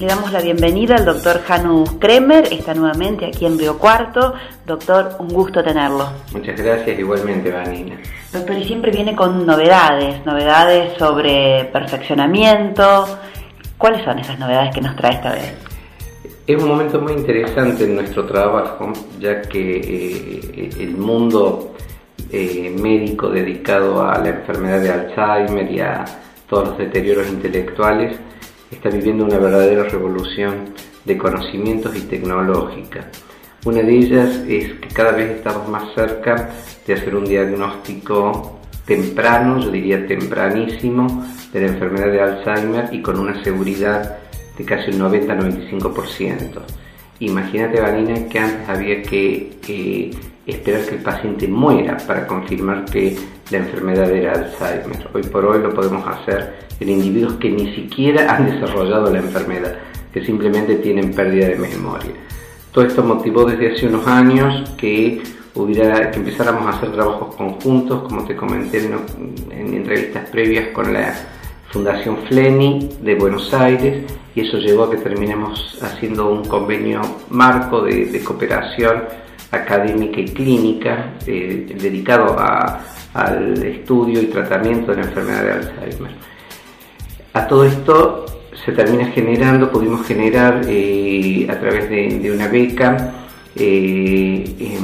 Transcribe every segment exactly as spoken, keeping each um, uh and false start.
Le damos la bienvenida al doctor Janus Kremer, está nuevamente aquí en Río Cuarto. Doctor, un gusto tenerlo. Muchas gracias, igualmente, Vanina. Doctor, y siempre viene con novedades, novedades sobre perfeccionamiento. ¿Cuáles son esas novedades que nos trae esta vez? Es un momento muy interesante en nuestro trabajo, ya que eh, el mundo eh, médico dedicado a la enfermedad de Alzheimer y a todos los deterioros intelectuales está viviendo una verdadera revolución de conocimientos y tecnológica. Una de ellas es que cada vez estamos más cerca de hacer un diagnóstico temprano, yo diría tempranísimo, de la enfermedad de Alzheimer y con una seguridad de casi un noventa a noventa y cinco por ciento. Imagínate, Vanina, que antes había que eh, esperar que el paciente muera para confirmar que la enfermedad era Alzheimer. Hoy por hoy lo podemos hacer en individuos que ni siquiera han desarrollado la enfermedad, que simplemente tienen pérdida de memoria. Todo esto motivó desde hace unos años que, hubiera, que empezáramos a hacer trabajos conjuntos, como te comenté en, en entrevistas previas, con la Fundación Flenny de Buenos Aires, y eso llevó a que terminemos haciendo un convenio marco de, de cooperación académica y clínica eh, dedicado a, al estudio y tratamiento de la enfermedad de Alzheimer. A todo esto se termina generando, pudimos generar eh, a través de, de una beca eh, eh,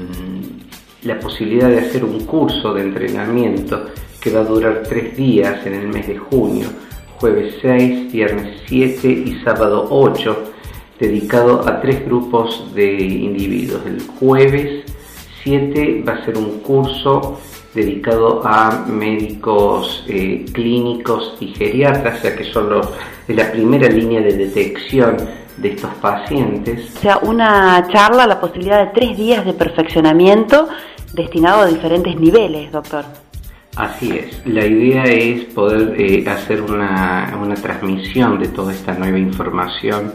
la posibilidad de hacer un curso de entrenamiento que va a durar tres días en el mes de junio, jueves seis, viernes siete y sábado ocho, dedicado a tres grupos de individuos. El jueves siete va a ser un curso dedicado a médicos eh, clínicos y geriatras, ya que son los de la primera línea de detección de estos pacientes. O sea, una charla, la posibilidad de tres días de perfeccionamiento destinado a diferentes niveles, doctor. Así es, la idea es poder eh, hacer una, una transmisión de toda esta nueva información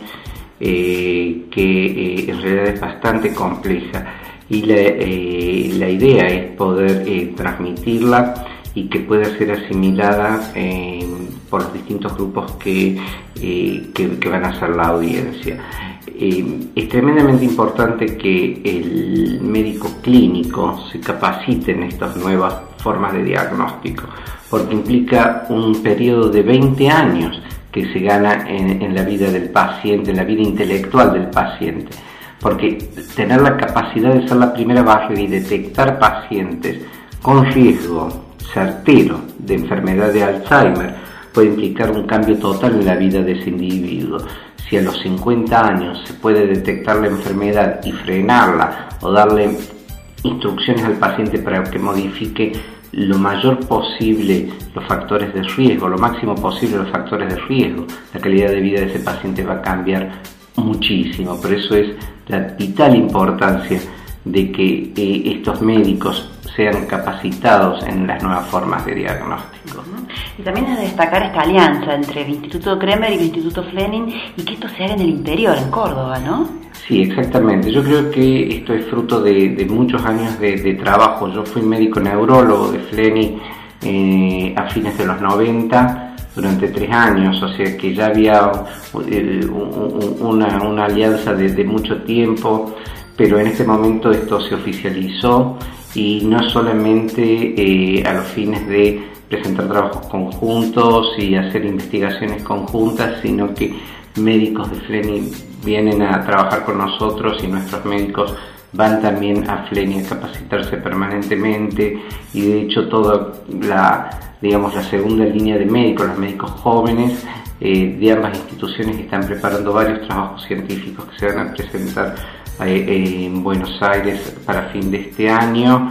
eh, que eh, en realidad es bastante compleja, y la, eh, la idea es poder eh, transmitirla y que pueda ser asimilada eh, por los distintos grupos que, eh, que, que van a hacer la audiencia. Eh, es tremendamente importante que el médico clínico se capacite en estas nuevas formas de diagnóstico, porque implica un periodo de veinte años que se gana en, en la vida del paciente, en la vida intelectual del paciente, porque tener la capacidad de ser la primera barrera y detectar pacientes con riesgo certero de enfermedad de Alzheimer puede implicar un cambio total en la vida de ese individuo. Si a los cincuenta años se puede detectar la enfermedad y frenarla, o darle instrucciones al paciente para que modifique lo mayor posible los factores de riesgo, lo máximo posible los factores de riesgo, la calidad de vida de ese paciente va a cambiar muchísimo. Por eso es la vital importancia de que eh, estos médicos sean capacitados en las nuevas formas de diagnóstico. Y también es de destacar esta alianza entre el Instituto Kremer y el Instituto Flenny, y que esto se haga en el interior, en Córdoba, ¿no? Sí, exactamente. Yo creo que esto es fruto de, de muchos años de, de trabajo. Yo fui médico neurólogo de Flenny eh, a fines de los noventa, durante tres años, o sea que ya había eh, una, una alianza de, de mucho tiempo, pero en este momento esto se oficializó, y no solamente eh, a los fines de presentar trabajos conjuntos y hacer investigaciones conjuntas, sino que médicos de Flenny vienen a trabajar con nosotros y nuestros médicos van también a Flenny a capacitarse permanentemente, y de hecho toda la, digamos, la segunda línea de médicos, los médicos jóvenes eh, de ambas instituciones están preparando varios trabajos científicos que se van a presentar eh, en Buenos Aires para fin de este año,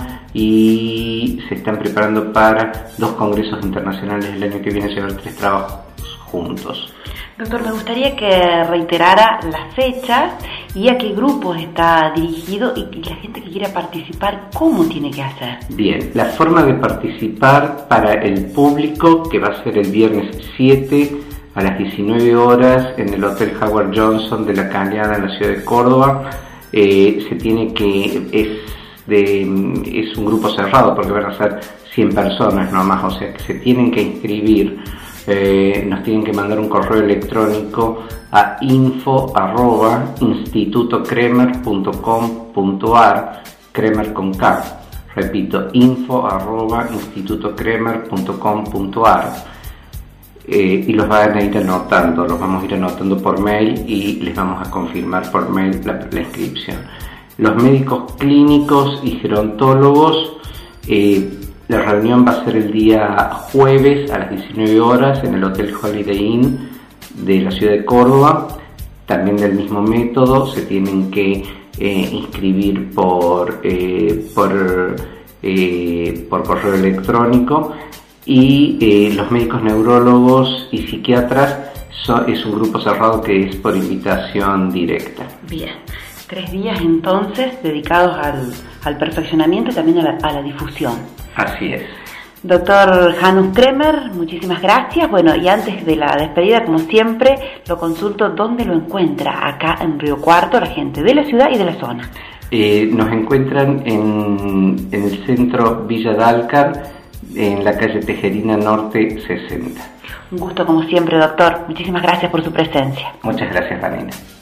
y se están preparando para dos congresos internacionales el año que viene, llevar tres trabajos juntos. Doctor, me gustaría que reiterara las fechas y a qué grupos está dirigido, y la gente que quiera participar, ¿cómo tiene que hacer? Bien, la forma de participar para el público, que va a ser el viernes siete a las diecinueve horas en el Hotel Howard Johnson de La Cañada en la ciudad de Córdoba, eh, se tiene que... es De, es un grupo cerrado porque van a ser cien personas nomás, o sea que se tienen que inscribir eh, nos tienen que mandar un correo electrónico a info arroba instituto kremer punto com punto ar, Kremer con K. Repito, info arroba instituto kremer punto com punto ar. Eh, y los van a ir anotando, los vamos a ir anotando por mail y les vamos a confirmar por mail la, la inscripción. Los médicos clínicos y gerontólogos, eh, la reunión va a ser el día jueves a las diecinueve horas en el Hotel Holiday Inn de la ciudad de Córdoba. También del mismo método, se tienen que eh, inscribir por, eh, por, eh, por correo electrónico. Y eh, los médicos neurólogos y psiquiatras son, es un grupo cerrado que es por invitación directa. Bien, tres días entonces dedicados al, al perfeccionamiento y también a la, a la difusión. Así es. Doctor Janus Kremer, muchísimas gracias. Bueno, y antes de la despedida, como siempre, lo consulto dónde lo encuentra acá en Río Cuarto la gente de la ciudad y de la zona. Eh, nos encuentran en, en el centro Villa Dálcar, en la calle Tejerina Norte sesenta. Un gusto como siempre, doctor. Muchísimas gracias por su presencia. Muchas gracias, Vanina.